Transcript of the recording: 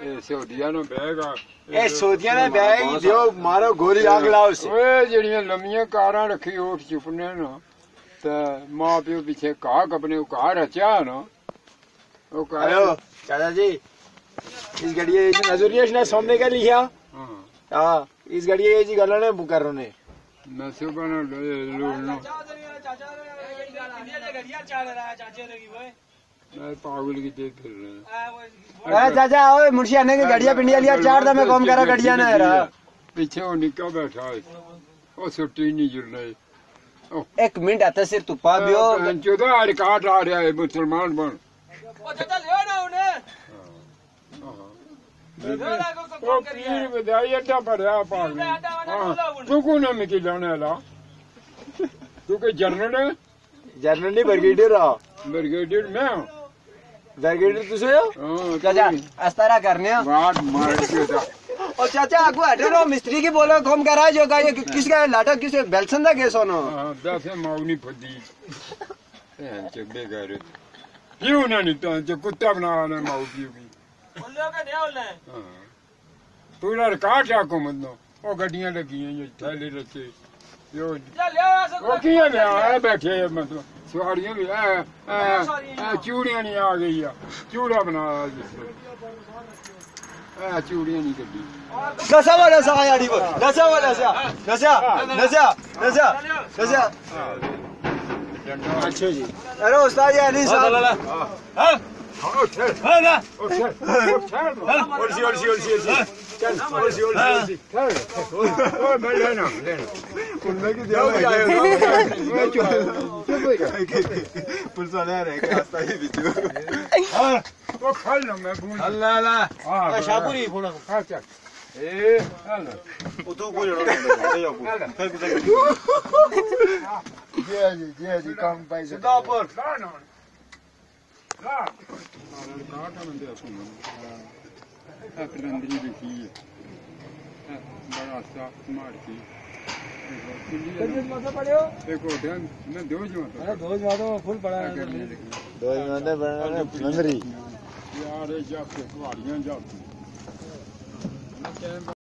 सऊदिया ने बैगा ए सऊदिया ने बैग ही दियो मारो गोली आग लाओ से ओए जेड़ियां लम्मियां कारां रखी ओठ चुपने ना ते मां प्यो पीछे घाह कपने घाह रचा ना ओ हेलो चाचा जी इस गड़िया नजरिया ने सामने क्या लिखा हां इस गड़िया ये जी गल ने कर रहे ने नसो बना लो पागल की देख फिर रहे हैं चाचा ओए मुर्शी आने के गड़िया पिंडिया लिया चार दा मैं काम करा गड़िया ना यार पीछे वो निका बैठा है ओ छुट्टी नहीं जुड़ना एक मिनट आता सिर तू पा बियो चौदह आज काट आ रहा है मुसलमान बन ओ चाचा लियो ना उन्हें ओ पीर बधाई अड्डा पड़या पागल तू को ना मिकी लाने ला तू के जनरल है जनरल नहीं ब्रिगेडियर आ ब्रिगेडियर मैं ब्रिगेडियर तुसे हो चाचा अस्तारा करने वाट मार के दा और चाचा आगू हटे रहो मिस्त्री की बोलो कम करा जो का ये किसका लाटा किसे बेलसन दा केस होनो हां दसे माउनी फदी चबे करे क्यों ना नहीं तो जो कुत्ता बना ना माउ पीगी बोलो के दे ओले हां पूरा काट को मत ओ गड्डियां लगी हैं ये थैले रखे यो चल ले ओ किया में आए बैठे मतलब सवारियां भी चूड़ियां नहीं आ गई है चूड़ा बना चूड़ियां नहीं कटी नशा वाला सा यारी वो नशा वाला सा नशा नशा नशा नशा अच्छा जी अरे उस्ताद यानी साहब हां हां ना ओरसी चल ओरसी ओ मैं लेना उनमें की दिया पुलिस वाले आ रहे हैं रास्ता ही बिचू हां वो खल ना मैं भूल अल्लाह अल्लाह हां शाहपुरी फोन हां चल ए हेलो वो तो कोई जी काम पाई सिंगापुर ना ला काटा में दे सुन अकरंदरी देखी है बड़ा सा मार की मत पड़े हो देखो ध्यान मैं दो जो अरे दो फुल पड़ा है दो बड़ा मंदरी यार ये जाते कुआड़ियां जाती